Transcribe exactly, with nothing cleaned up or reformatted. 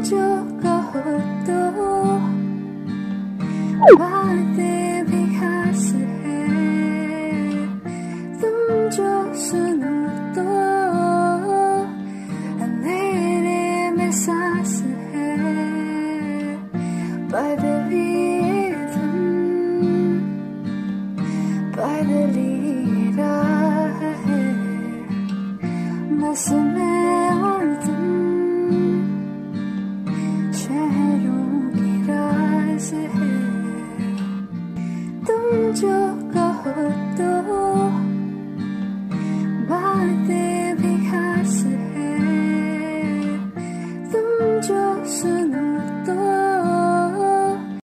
जो कहो तो बातें भी खास है, तुम जो सुनो तो अंधेरे में सांस है। बदली तुम बदली राह है, बस मैं और तुम शहरों की राज है। तुम जो कहो तो